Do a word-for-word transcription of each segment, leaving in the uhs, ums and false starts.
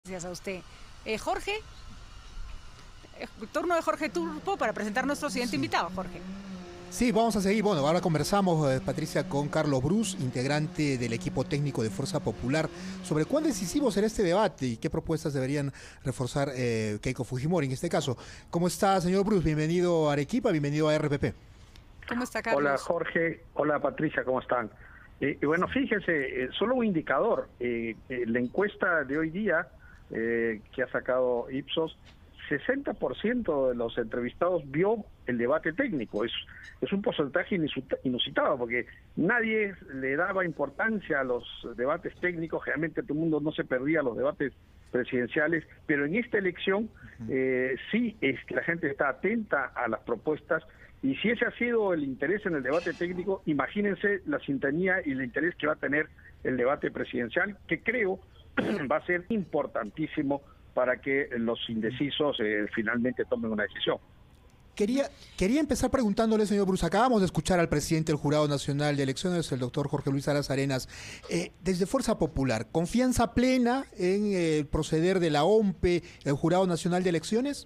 Gracias a usted. Eh, Jorge, eh, turno de Jorge Turpo para presentar nuestro siguiente invitado, Jorge. Sí, vamos a seguir. Bueno, ahora conversamos, eh, Patricia, con Carlos Bruce, integrante del equipo técnico de Fuerza Popular, sobre cuán decisivo será este debate y qué propuestas deberían reforzar eh, Keiko Fujimori en este caso. ¿Cómo está, señor Bruce? Bienvenido a Arequipa, bienvenido a R P P. ¿Cómo está, Carlos? Hola, Jorge. Hola, Patricia, ¿cómo están? Eh, y bueno, fíjense, eh, solo un indicador. Eh, eh, la encuesta de hoy día eh, que ha sacado Ipsos, sesenta por ciento de los entrevistados vio el debate técnico. Es, es un porcentaje inusitado, porque nadie le daba importancia a los debates técnicos. Generalmente todo el mundo no se perdía los debates presidenciales, pero en esta elección eh, sí es que la gente está atenta a las propuestas, y si ese ha sido el interés en el debate técnico, imagínense la sintonía y el interés que va a tener el debate presidencial, que creo va a ser importantísimo para que los indecisos eh, finalmente tomen una decisión. Quería, quería empezar preguntándole, señor Bruce, acabamos de escuchar al presidente del Jurado Nacional de Elecciones, el doctor Jorge Luis Salas Arenas. Eh, desde Fuerza Popular, ¿confianza plena en el proceder de la O M P E, el Jurado Nacional de Elecciones?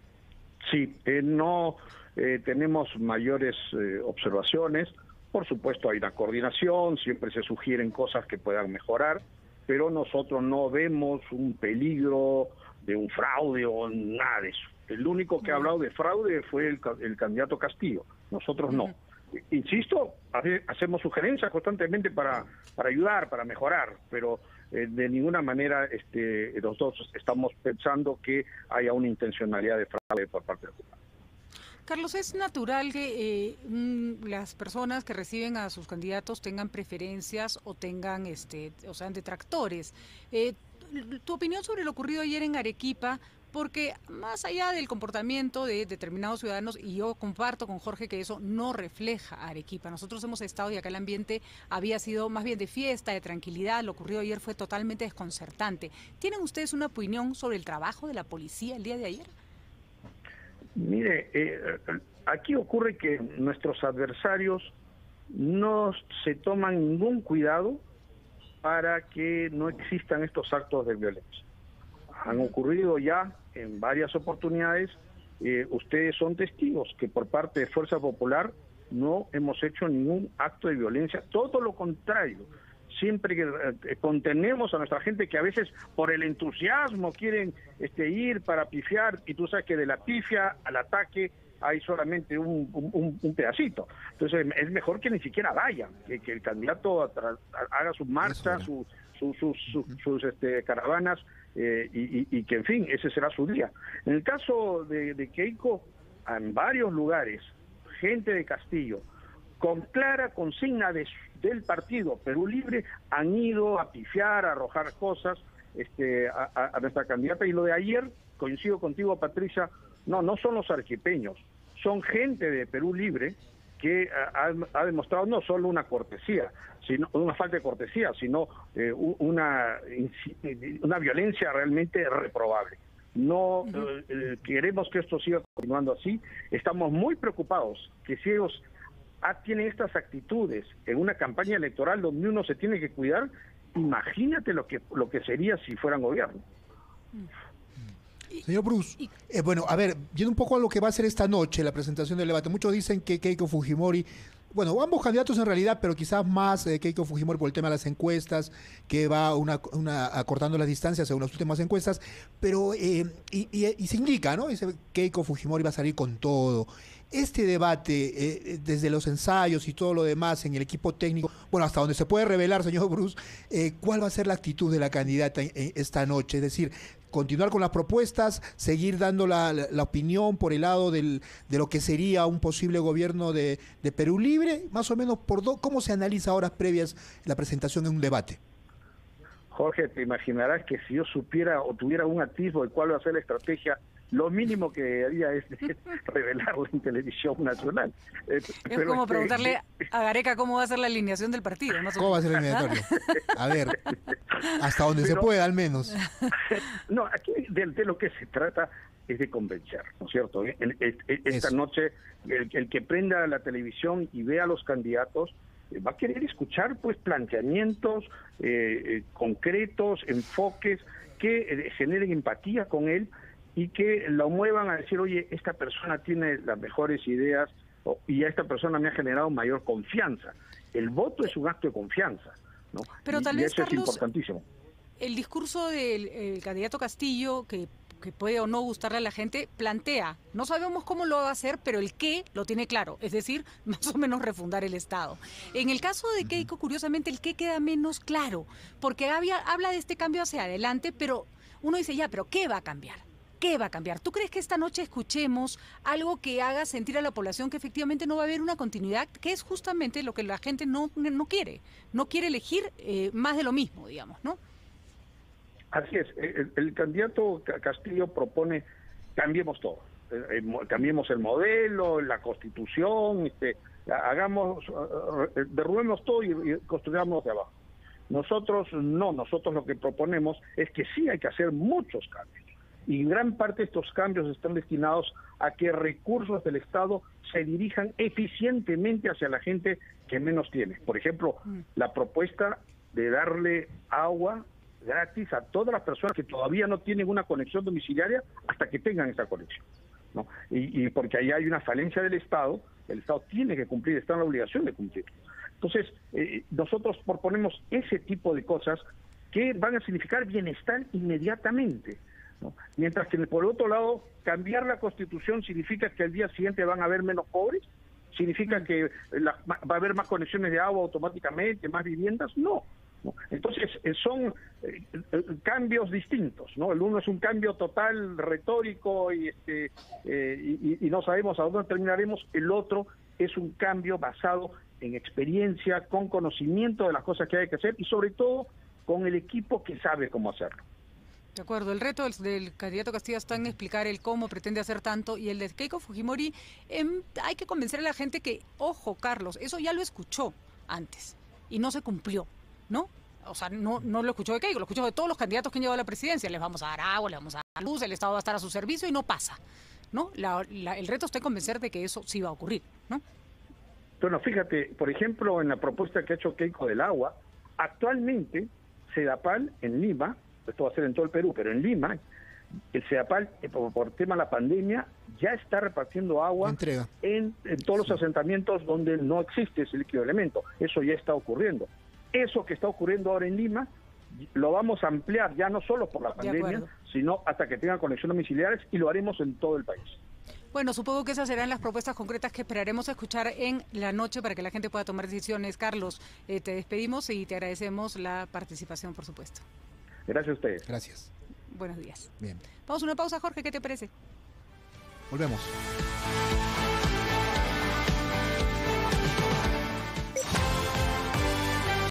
Sí, eh, no eh, tenemos mayores eh, observaciones. Por supuesto hay una coordinación, siempre se sugieren cosas que puedan mejorar, pero nosotros no vemos un peligro de un fraude o nada de eso. El único que ha hablado de fraude fue el, el candidato Castillo, nosotros no. Uh-huh. Insisto, hace, hacemos sugerencias constantemente para, para ayudar, para mejorar, pero eh, de ninguna manera este, nosotros estamos pensando que haya una intencionalidad de fraude por parte del jurado. Carlos, es natural que eh, mm, las personas que reciben a sus candidatos tengan preferencias o tengan, este, o sean detractores. Eh, tu opinión sobre lo ocurrido ayer en Arequipa, porque más allá del comportamiento de determinados ciudadanos, y yo comparto con Jorge que eso no refleja a Arequipa. Nosotros hemos estado y acá el ambiente había sido más bien de fiesta, de tranquilidad. Lo ocurrido ayer fue totalmente desconcertante. ¿Tienen ustedes una opinión sobre el trabajo de la policía el día de ayer? Mire, eh, aquí ocurre que nuestros adversarios no se toman ningún cuidado para que no existan estos actos de violencia. Han ocurrido ya en varias oportunidades. Eh, ustedes son testigos que por parte de Fuerza Popular no hemos hecho ningún acto de violencia, todo lo contrario. Siempre que eh, contenemos a nuestra gente, que a veces por el entusiasmo quieren este, ir para pifiar, y tú sabes que de la pifia al ataque hay solamente un, un, un pedacito. Entonces es mejor que ni siquiera vayan, que, que el candidato haga sus marchas, su, su, su, su, uh-huh. sus este, caravanas, eh, y, y, y que en fin, ese será su día. En el caso de, de Keiko, en varios lugares, gente de Castillo, con clara consigna de, del partido Perú Libre, han ido a pifiar, a arrojar cosas este, a, a, a nuestra candidata. Y lo de ayer, coincido contigo, Patricia, no, no son los arequipeños, son gente de Perú Libre que ha, ha demostrado no solo una cortesía, sino una falta de cortesía, sino eh, una, una violencia realmente reprobable. No uh-huh. eh, queremos que esto siga continuando así. Estamos muy preocupados que si ellos ah, tienen estas actitudes en una campaña electoral donde uno se tiene que cuidar, imagínate lo que, lo que sería si fueran gobierno. Señor Bruce, eh, bueno, a ver, yendo un poco a lo que va a ser esta noche, la presentación del debate, muchos dicen que Keiko Fujimori, bueno, ambos candidatos en realidad, pero quizás más eh, Keiko Fujimori por el tema de las encuestas, que va una, una acortando las distancias según las últimas encuestas, pero eh, y, y, y se indica, ¿no? Dice Keiko Fujimori va a salir con todo. Este debate, eh, desde los ensayos y todo lo demás en el equipo técnico, bueno, hasta donde se puede revelar, señor Bruce, eh, ¿cuál va a ser la actitud de la candidata en, en esta noche? Es decir, continuar con las propuestas, seguir dando la, la, la opinión por el lado del, de lo que sería un posible gobierno de, de Perú Libre, más o menos por do, ¿cómo se analiza horas previas la presentación en un debate? Jorge, te imaginarás que si yo supiera o tuviera un atisbo de cuál va a ser la estrategia, lo mínimo que haría es revelarlo en televisión nacional. Eh, es pero como este, preguntarle a Gareca cómo va a ser la alineación del partido. No sé. ¿Cómo va a ser el eliminatorio? A ver, hasta donde pero, se pueda al menos. No, aquí de, de lo que se trata es de convencer, ¿no es cierto? El, el, el, esta Eso. noche, el, el que prenda la televisión y vea a los candidatos, eh, va a querer escuchar pues planteamientos eh, eh, concretos, enfoques que eh, generen empatía con él y que lo muevan a decir, oye, esta persona tiene las mejores ideas o, y a esta persona me ha generado mayor confianza. El voto es un acto de confianza, ¿no? Pero y, tal y vez, eso Carlos, es importantísimo. El discurso del el candidato Castillo, que, que puede o no gustarle a la gente, plantea, no sabemos cómo lo va a hacer, pero el qué lo tiene claro, es decir, más o menos refundar el Estado. En el caso de Keiko, curiosamente, el qué queda menos claro, porque había, habla de este cambio hacia adelante, pero uno dice, ya, pero ¿qué va a cambiar? ¿Qué va a cambiar? ¿Tú crees que esta noche escuchemos algo que haga sentir a la población que efectivamente no va a haber una continuidad, que es justamente lo que la gente no, no quiere? No quiere elegir eh, más de lo mismo, digamos, ¿no? Así es, el, el candidato Castillo propone cambiemos todo, eh, cambiemos el modelo, la constitución, este, hagamos, derrubemos todo y, y construyamos de abajo. Nosotros no, nosotros lo que proponemos es que sí hay que hacer muchos cambios y gran parte de estos cambios están destinados a que recursos del Estado se dirijan eficientemente hacia la gente que menos tiene. Por ejemplo, mm. la propuesta de darle agua gratis a todas las personas que todavía no tienen una conexión domiciliaria hasta que tengan esa conexión, ¿no? Y, y porque ahí hay una falencia del Estado, el Estado tiene que cumplir, está en la obligación de cumplir. Entonces, eh, nosotros proponemos ese tipo de cosas que van a significar bienestar inmediatamente, ¿no? Mientras que por el otro lado, cambiar la Constitución significa que al día siguiente van a haber menos pobres, significa que la, va a haber más conexiones de agua automáticamente, más viviendas, no. ¿no? Entonces, eh, son eh, eh, cambios distintos, ¿no? El uno es un cambio total retórico y, este, eh, y, y no sabemos a dónde terminaremos, el otro es un cambio basado en experiencia, con conocimiento de las cosas que hay que hacer y sobre todo con el equipo que sabe cómo hacerlo. De acuerdo, el reto del, del candidato Castillo está en explicar el cómo pretende hacer tanto y el de Keiko Fujimori, eh, hay que convencer a la gente que, ojo Carlos, eso ya lo escuchó antes y no se cumplió, ¿no? O sea, no, no lo escuchó de Keiko, lo escuchó de todos los candidatos que han llegado a la presidencia, les vamos a dar agua, les vamos a dar luz, el Estado va a estar a su servicio y no pasa, ¿no? La, la, el reto está en convencer de que eso sí va a ocurrir, ¿no? Bueno, fíjate, por ejemplo, en la propuesta que ha hecho Keiko del agua, actualmente Sedapal en Lima, esto va a ser en todo el Perú, pero en Lima, el Sedapal, por, por tema de la pandemia, ya está repartiendo agua en, en todos los sí. asentamientos donde no existe ese líquido elemento. Eso ya está ocurriendo. Eso que está ocurriendo ahora en Lima, lo vamos a ampliar ya no solo por la pandemia, sino hasta que tengan conexión domiciliares y lo haremos en todo el país. Bueno, supongo que esas serán las propuestas concretas que esperaremos escuchar en la noche para que la gente pueda tomar decisiones. Carlos, eh, te despedimos y te agradecemos la participación, por supuesto. Gracias a ustedes. Gracias. Buenos días. Bien. Vamos a una pausa, Jorge, ¿qué te parece? Volvemos.